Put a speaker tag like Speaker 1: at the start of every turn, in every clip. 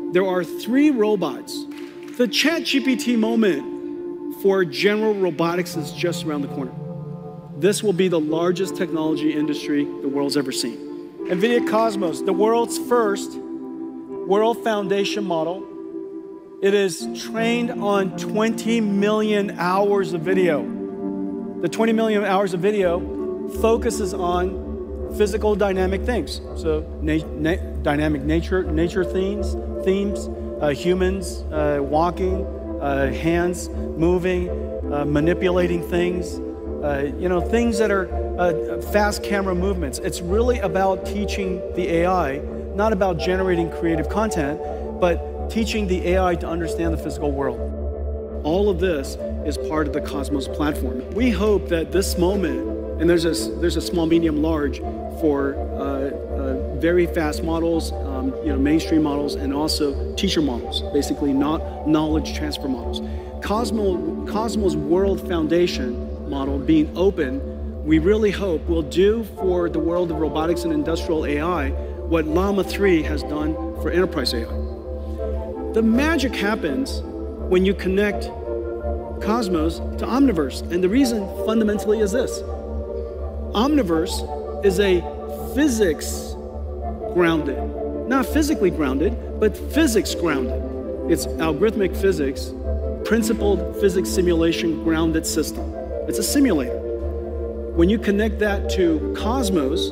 Speaker 1: there are 3 robots. The ChatGPT moment for general robotics is just around the corner. This will be the largest technology industry the world's ever seen. Nvidia Cosmos, the world's first world foundation model. It is trained on 20 million hours of video. The 20 million hours of video focuses on physical dynamic things. So dynamic nature themes, humans walking, hands moving, manipulating things, things that are fast camera movements. It's really about teaching the AI, not about generating creative content, but teaching the AI to understand the physical world. All of this is part of the Cosmos platform. We hope that this moment, and there's a small, medium, large for very fast models, mainstream models, and also teacher models, basically not knowledge transfer models. Cosmos World Foundation model being open, we really hope will do for the world of robotics and industrial AI what Llama 3 has done for enterprise AI. The magic happens when you connect Cosmos to Omniverse, and the reason fundamentally is this. Omniverse is a physics grounded, not physically grounded, but physics grounded. It's algorithmic physics, principled physics simulation grounded system. It's a simulator. When you connect that to Cosmos,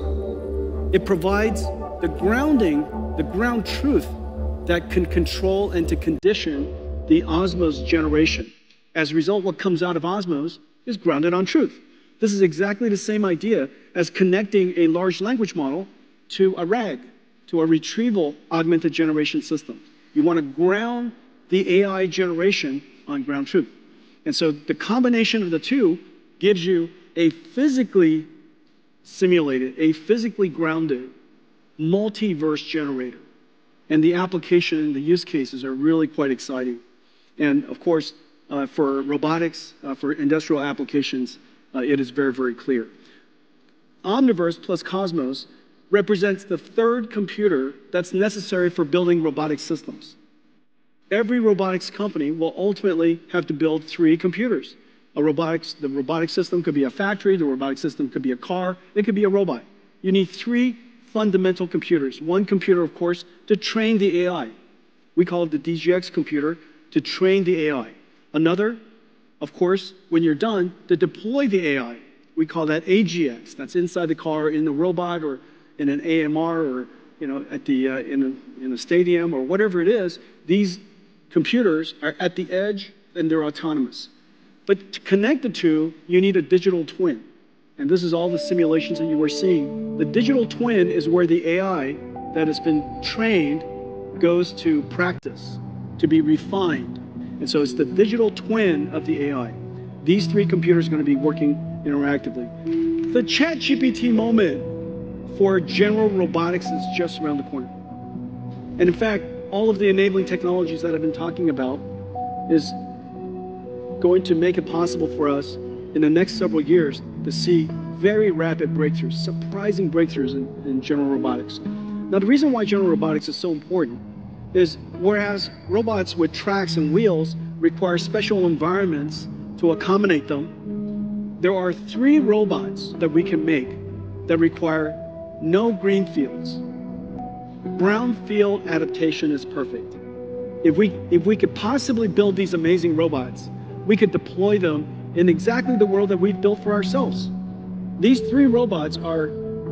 Speaker 1: it provides the grounding, the ground truth that can control and to condition the Osmos generation. As a result, what comes out of Osmos is grounded on truth. This is exactly the same idea as connecting a large language model to a RAG, to a retrieval augmented generation system. You want to ground the AI generation on ground truth. And so the combination of the two gives you a physically simulated, a physically grounded multiverse generator. And the application and the use cases are really quite exciting. And of course, for robotics, for industrial applications, it is very, very clear. Omniverse plus Cosmos represents the 3rd computer that's necessary for building robotic systems. Every robotics company will ultimately have to build 3 computers. The robotic system could be a factory, the robotic system could be a car, it could be a robot. You need 3 fundamental computers. One computer, of course, to train the AI. We call it the DGX computer, to train the AI. Another, of course, when you're done, to deploy the AI. We call that AGX. That's inside the car, in the robot, or in an AMR, or at the in a stadium, or whatever it is. These computers are at the edge, and they're autonomous. But to connect the two, you need a digital twin. And this is all the simulations that you were seeing. The digital twin is where the AI that has been trained goes to practice, to be refined. And so it's the digital twin of the AI. These 3 computers are going to be working interactively. The ChatGPT moment for general robotics is just around the corner. And in fact, all of the enabling technologies that I've been talking about is going to make it possible for us in the next several years to see very rapid breakthroughs, surprising breakthroughs in general robotics. Now, the reason why general robotics is so important is whereas robots with tracks and wheels require special environments to accommodate them, there are 3 robots that we can make that require no green fields. Brownfield adaptation is perfect. If we could possibly build these amazing robots, we could deploy them in exactly the world that we've built for ourselves. These 3 robots are,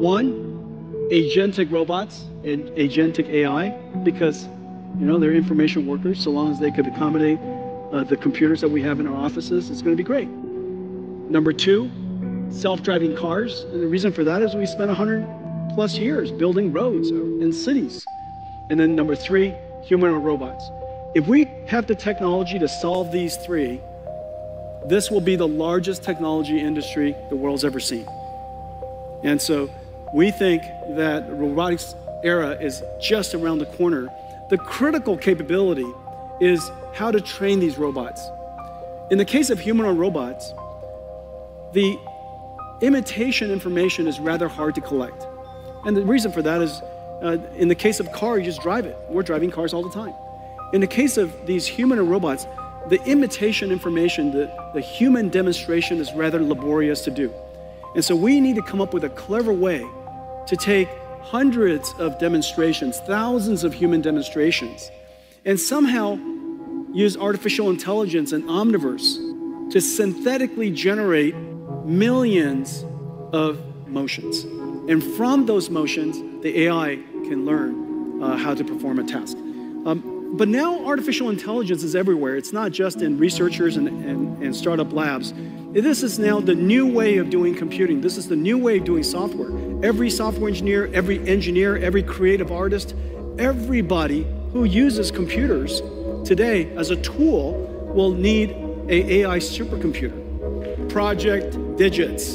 Speaker 1: 1, agentic robots and agentic AI, because they're information workers. So long as they could accommodate the computers that we have in our offices, it's going to be great. Number 2, self-driving cars. And the reason for that is we spent 100+ years building roads in cities. And then number 3, humanoid robots. If we have the technology to solve these 3, this will be the largest technology industry the world's ever seen. And so we think that the robotics era is just around the corner. The critical capability is how to train these robots. In the case of humanoid robots, the imitation information is rather hard to collect. And the reason for that is, in the case of car, you just drive it. We're driving cars all the time. In the case of these humanoid robots, the imitation information, the human demonstration is rather laborious to do. And so we need to come up with a clever way to take hundreds of demonstrations, thousands of human demonstrations, and somehow use artificial intelligence and Omniverse to synthetically generate millions of motions. And from those motions, the AI can learn how to perform a task. But now artificial intelligence is everywhere. It's not just in researchers and startup labs. This is now the new way of doing computing. This is the new way of doing software. Every software engineer, every creative artist, everybody who uses computers today as a tool will need an AI supercomputer. Project Digits.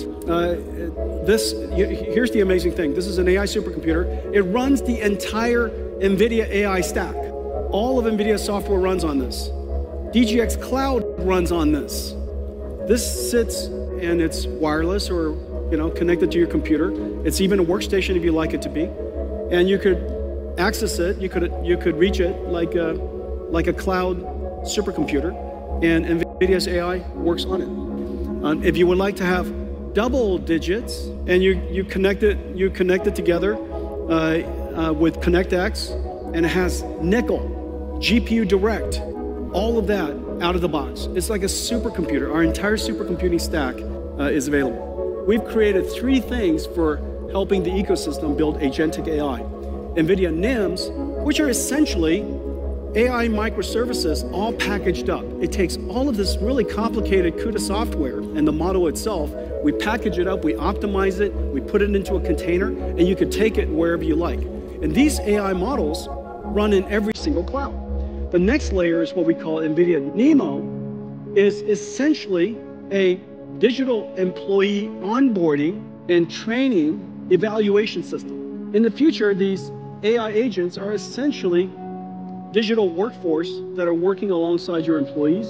Speaker 1: Here's the amazing thing. This is an AI supercomputer. It runs the entire Nvidia AI stack. All of Nvidia software runs on this. DGX Cloud runs on this. This sits and it's wireless or connected to your computer. It's even a workstation if you like it to be. And you could access it, you could reach it like a cloud supercomputer, and NVIDIA's AI works on it. If you would like to have double digits and you connect it together with ConnectX, and it has nickel, GPU direct, all of that out of the box. It's like a supercomputer. Our entire supercomputing stack is available. We've created 3 things for helping the ecosystem build agentic AI. NVIDIA NIMS, which are essentially AI microservices all packaged up. It takes all of this really complicated CUDA software and the model itself, we package it up, we optimize it, we put it into a container, and you can take it wherever you like. And these AI models run in every single cloud. The next layer is what we call NVIDIA NEMO, is essentially a digital employee onboarding and training evaluation system. In the future, these AI agents are essentially digital workforce that are working alongside your employees,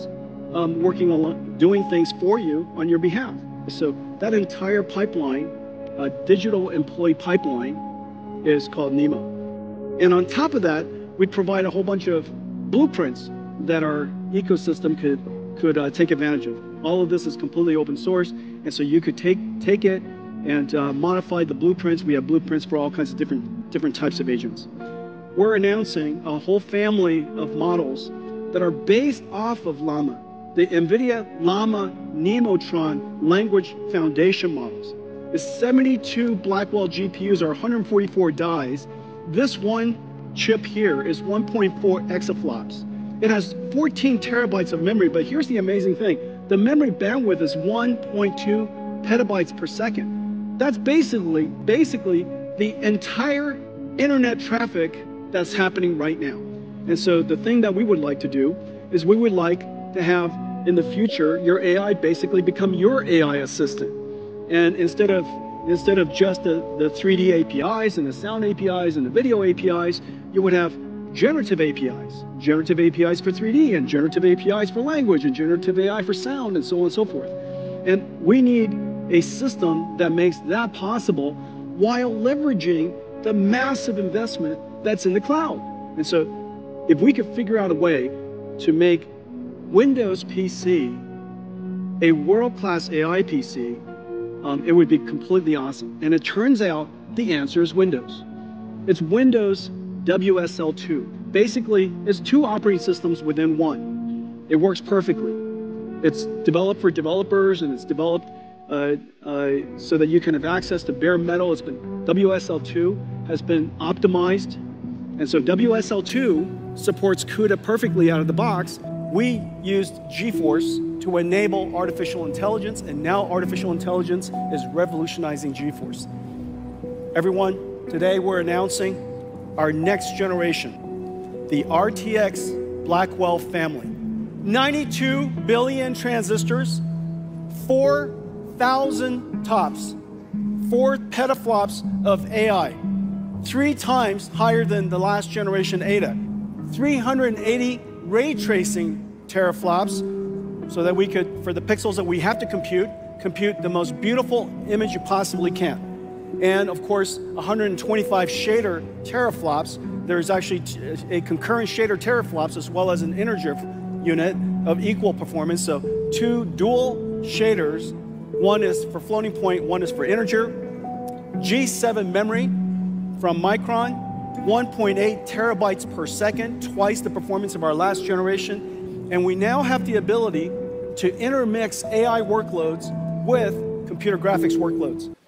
Speaker 1: doing things for you on your behalf. So that entire pipeline, digital employee pipeline, is called NEMO. And on top of that, we provide a whole bunch of blueprints that our ecosystem could take advantage of. All of this is completely open source, and so you could take it and modify the blueprints. We have blueprints for all kinds of different types of agents. We're announcing a whole family of models that are based off of Llama. The NVIDIA Llama Nemotron language foundation models. It's 72 Blackwell GPUs or 144 dies. This one chip here is 1.4 exaflops. It has 14 terabytes of memory, but here's the amazing thing. The memory bandwidth is 1.2 petabytes per second. That's basically the entire internet traffic that's happening right now. And so the thing that we would like to do is we would like to have in the future your AI basically become your AI assistant. And instead of just the 3D APIs and the sound APIs and the video APIs, you would have generative APIs for 3D and generative APIs for language and generative AI for sound and so on and so forth. And we need a system that makes that possible while leveraging the massive investment that's in the cloud. And so if we could figure out a way to make Windows PC a world-class AI PC, it would be completely awesome. And it turns out the answer is Windows. It's Windows WSL2. Basically, it's 2 operating systems within one. It works perfectly. It's developed for developers, and it's developed so that you can have access to bare metal. WSL2 has been optimized. And so WSL2 supports CUDA perfectly out of the box. We used GeForce to enable artificial intelligence, and now artificial intelligence is revolutionizing GeForce. Everyone, today we're announcing our next generation, the RTX Blackwell family. 92 billion transistors, 4,000 TOPS, 4 petaflops of AI, 3 times higher than the last generation Ada, 380 ray tracing teraflops, so that we could, for the pixels that we have to compute the most beautiful image you possibly can. And of course, 125 shader teraflops. There's actually a concurrent shader teraflops as well as an integer unit of equal performance. So 2 dual shaders. One is for floating point, one is for integer. G7 memory from Micron, 1.8 terabytes per second, twice the performance of our last generation. And we now have the ability to intermix AI workloads with computer graphics workloads.